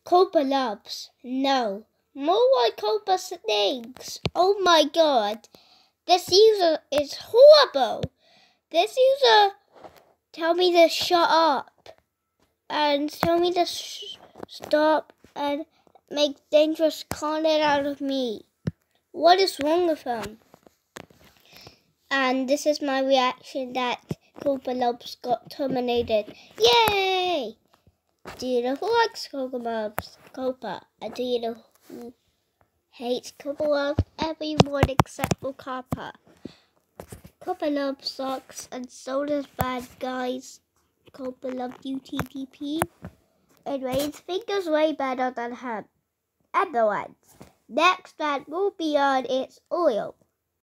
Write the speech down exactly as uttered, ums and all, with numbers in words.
COPPA loves. No. More like COPPA snakes. Oh my god. This user is horrible. This user tell me to shut up. And tell me to sh stop and make dangerous content out of me. What is wrong with him? And this is my reaction that COPPA Loves got terminated. Yay! Do you know who likes COPPA Loves? COPPA. And do you know who hates COPPA Loves? Everyone except for COPPA. COPPA Loves sucks and so does bad guys. COPPA Loves U T T P. Anyways, Finger's way better than him. And the ones. Next man will be on its oil.